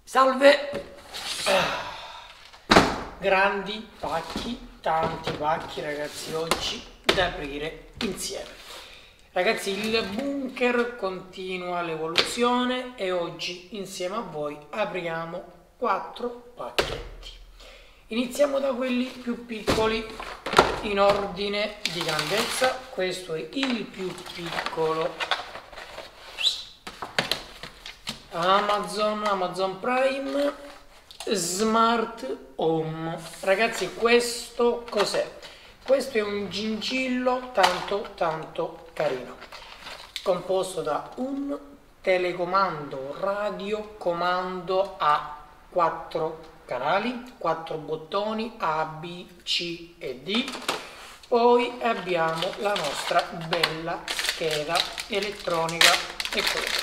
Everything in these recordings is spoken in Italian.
Salve! Grandi pacchi, tanti pacchi ragazzi oggi da aprire insieme. Ragazzi, il bunker continua l'evoluzione e oggi insieme a voi apriamo 4 pacchetti. Iniziamo da quelli più piccoli in ordine di grandezza. Questo è il più piccolo. Amazon Prime Smart Home. Ragazzi, questo cos'è? Questo è un gingillo tanto carino, composto da un telecomando radiocomando a 4 canali, 4 bottoni A, B, C e D. Poi abbiamo la nostra bella scheda elettronica. Eccola.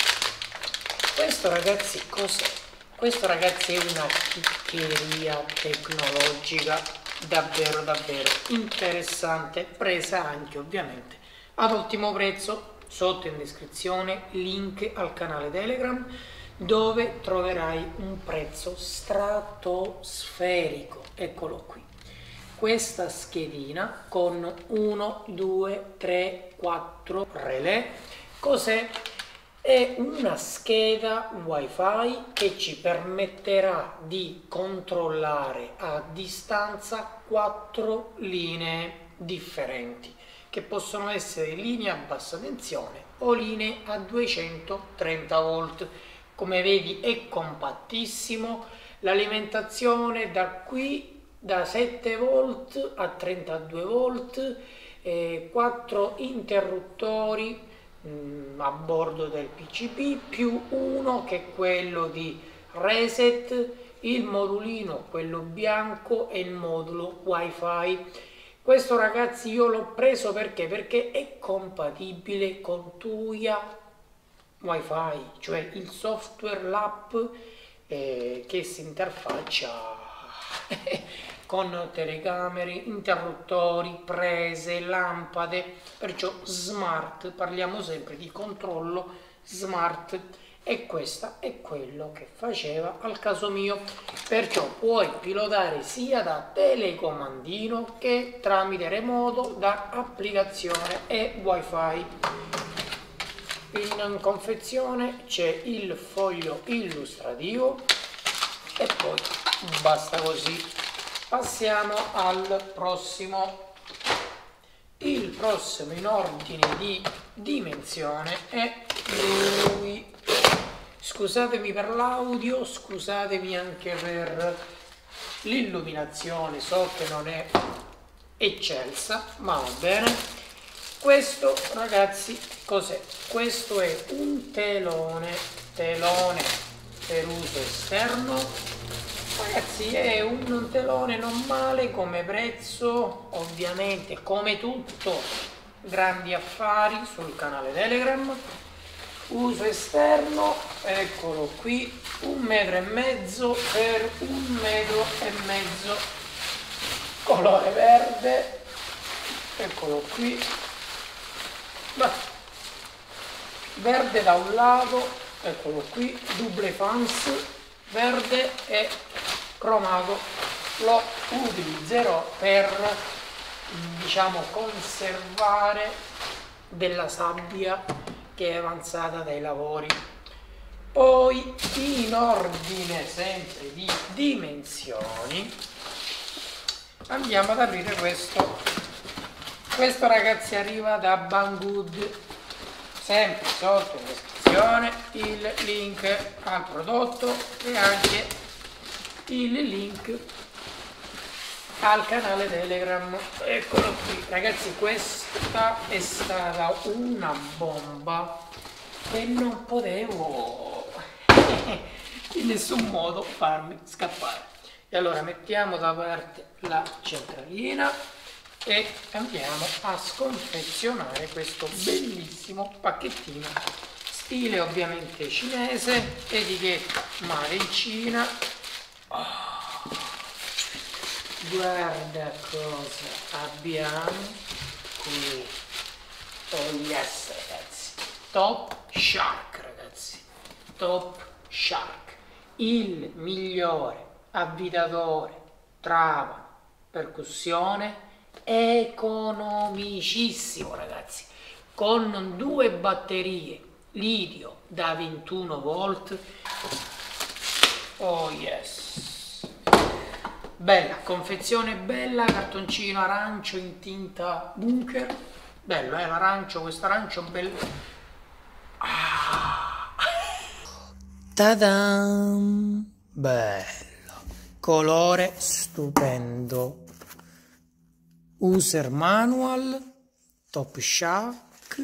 Questo ragazzi cos'è? Questo ragazzi è una chiccheria tecnologica davvero interessante, presa anche ovviamente ad ottimo prezzo. Sotto in descrizione link al canale Telegram dove troverai un prezzo stratosferico. Eccolo qui, questa schedina con 1, 2, 3, 4 relè. Cos'è? È una scheda wifi che ci permetterà di controllare a distanza 4 linee differenti, che possono essere linee a bassa tensione o linee a 230 volt. Come vedi è compattissimo, l'alimentazione da 7 volt a 32 volt, 4 interruttori a bordo del PCB più uno che è quello di reset, il modulino quello bianco e il modulo wifi. Questo ragazzi io l'ho preso perché è compatibile con Tuya wifi, cioè il software, l'app che si interfaccia con telecamere, interruttori, prese, lampade, perciò smart, parliamo sempre di controllo smart, e questo è quello che faceva al caso mio. Perciò puoi pilotare sia da telecomandino che tramite remoto da applicazione e wifi. In confezione c'è il foglio illustrativo e poi basta così. Passiamo al prossimo. Il prossimo in ordine di dimensione è lui. Scusatemi per l'audio, scusatemi anche per l'illuminazione, so che non è eccelsa, ma va bene. Questo ragazzi cos'è? Questo è un telone per uso esterno. Ragazzi, è un telone non male come prezzo, ovviamente come tutto grandi affari sul canale Telegram. Uso esterno, eccolo qui, 1,5 metri per 1,5 metri, colore verde, eccolo qui, verde da un lato, eccolo qui, double fans, verde e cromato. Lo utilizzerò per, diciamo, conservare della sabbia che è avanzata dai lavori. Poi in ordine sempre di dimensioni andiamo ad aprire questo ragazzi arriva da Banggood, sempre sotto in descrizione il link al prodotto e anche il link al canale Telegram. Eccolo qui ragazzi, questa è stata una bomba che non potevo in nessun modo farmi scappare. E allora mettiamo da parte la centralina e andiamo a sconfezionare questo bellissimo pacchettino stile ovviamente cinese, etichetta made in Cina. Guarda cosa abbiamo qui. Oh yes ragazzi, Top Shark ragazzi, Top Shark, il migliore avvitatore trapano percussione, economicissimo ragazzi, con 2 batterie lidio da 21 volt. Oh yes, bella confezione, bella, cartoncino arancio in tinta bunker, bello l'arancio, questo arancio bello. Ta-dam! Bello, colore stupendo, user manual, top shack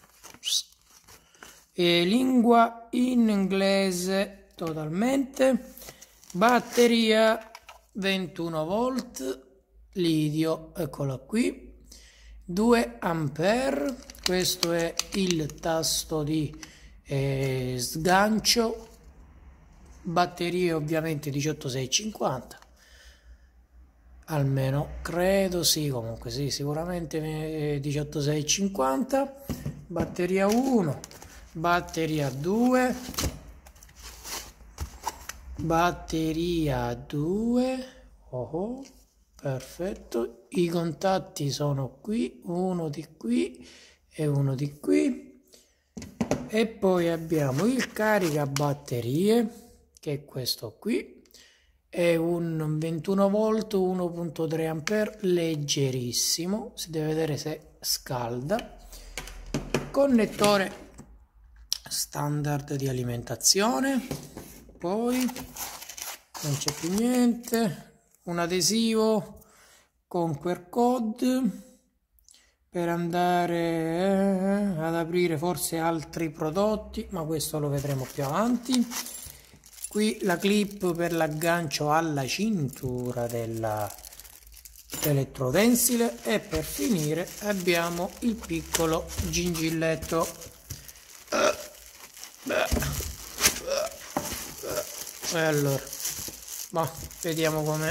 e lingua in inglese totalmente, batteria 21 volt, lidio, eccola qui, 2 ampere, questo è il tasto di sgancio, batterie ovviamente 18650, almeno credo, sì, comunque sì, sicuramente 18650, batteria 1, batteria 2, batteria 2, oh, perfetto, i contatti sono qui, uno di qui e uno di qui, e poi abbiamo il caricabatterie che è questo qui, è un 21 volt 1.3 ampere, leggerissimo, si deve vedere se scalda, connettore standard di alimentazione, poi non c'è più niente, un adesivo con QR code per andare ad aprire forse altri prodotti, ma questo lo vedremo più avanti. Qui la clip per l'aggancio alla cintura dell'elettrodensile, e per finire abbiamo il piccolo gingilletto. E allora, ma vediamo com'è.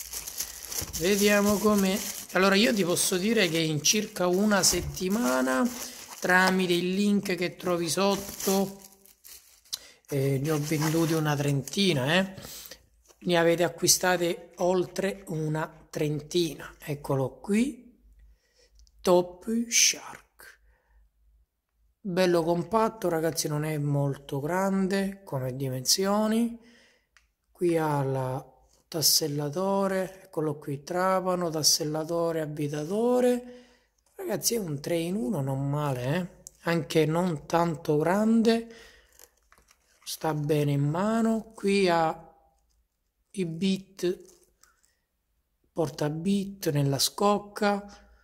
Allora, io ti posso dire che in circa una settimana, tramite il link che trovi sotto, ne ho venduti una trentina, ne avete acquistate oltre una trentina. Eccolo qui, Top Shark, bello compatto ragazzi, non è molto grande come dimensioni. Qui ha la tassellatore, eccolo qui, trapano, tassellatore, avvitatore, ragazzi è un 3 in 1, non male, anche non tanto grande, sta bene in mano. Qui ha i bit, porta bit nella scocca,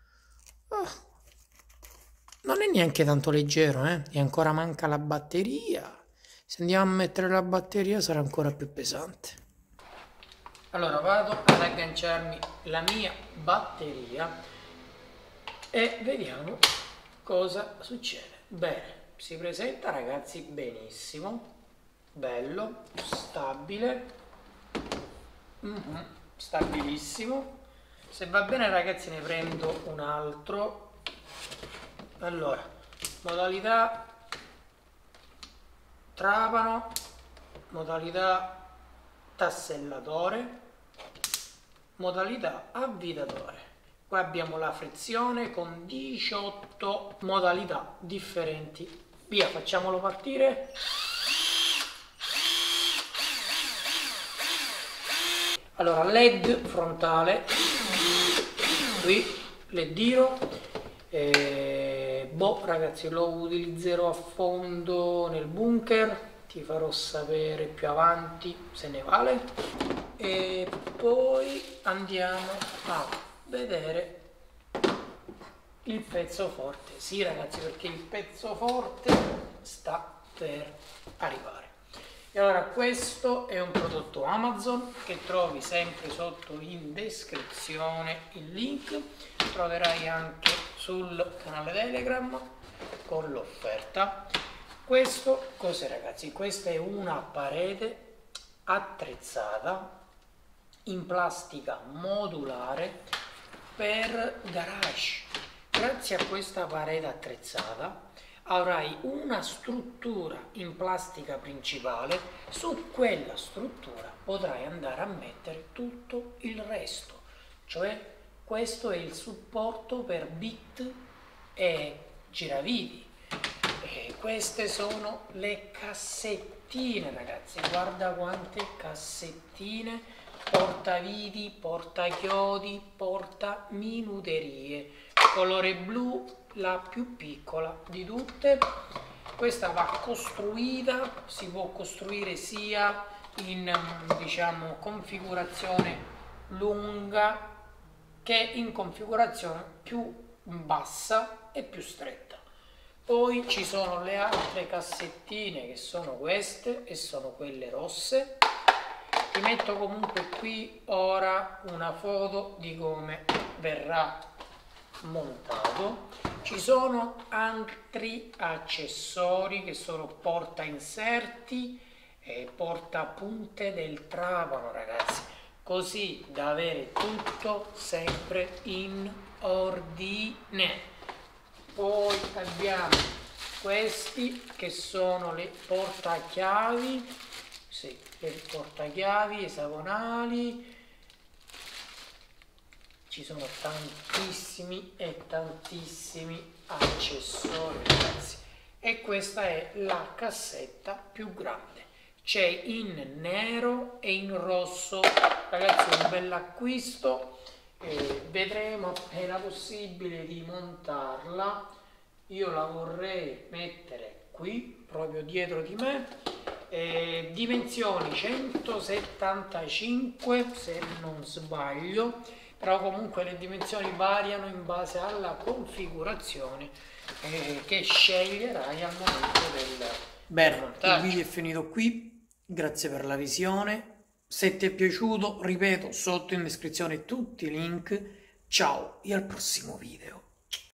non è neanche tanto leggero, e ancora manca la batteria, se andiamo a mettere la batteria sarà ancora più pesante. Allora vado ad agganciarmi la mia batteria e vediamo cosa succede. Bene, si presenta ragazzi benissimo, bello, stabile, stabilissimo. Se va bene ragazzi ne prendo un altro. Allora, modalità trapano, modalità tassellatore, modalità avvitatore. Qua abbiamo la frizione con 18 modalità differenti. Via, facciamolo partire. Allora, LED frontale, qui LEDino, boh ragazzi, lo utilizzerò a fondo nel bunker, ti farò sapere più avanti se ne vale. E poi andiamo a vedere il pezzo forte. Sì ragazzi, perché il pezzo forte sta per arrivare. E allora questo è un prodotto Amazon che trovi sempre sotto in descrizione il link, troverai anche sul canale Telegram con l'offerta. Questo cos'è ragazzi? Questa è una parete attrezzata in plastica modulare per garage. Grazie a questa parete attrezzata avrai una struttura in plastica principale, su quella struttura potrai andare a mettere tutto il resto, cioè questo è il supporto per bit e giravidi. E queste sono le cassettine, ragazzi, guarda quante cassettine, portavidi, portachiodi, portaminuterie, colore blu, la più piccola di tutte. Questa va costruita, si può costruire sia in diciamo configurazione lunga che in configurazione più bassa e più stretta. Poi ci sono le altre cassettine che sono queste e sono quelle rosse. Ti metto comunque qui ora una foto di come verrà montato. Ci sono altri accessori che sono porta inserti e porta punte del trapano, ragazzi, così da avere tutto sempre in ordine. Poi abbiamo questi che sono le portachiavi, sì, le portachiavi esagonali. Ci sono tantissimi e tantissimi accessori, ragazzi, e questa è la cassetta più grande, c'è in nero e in rosso, ragazzi, è un bell'acquisto. Vedremo appena possibile di montarla. Io la vorrei mettere qui proprio dietro di me, dimensioni 175 se non sbaglio, però comunque le dimensioni variano in base alla configurazione che sceglierai al momento del montaggio. Il video è finito qui, grazie per la visione. Se ti è piaciuto, ripeto, sotto in descrizione tutti i link. Ciao e al prossimo video.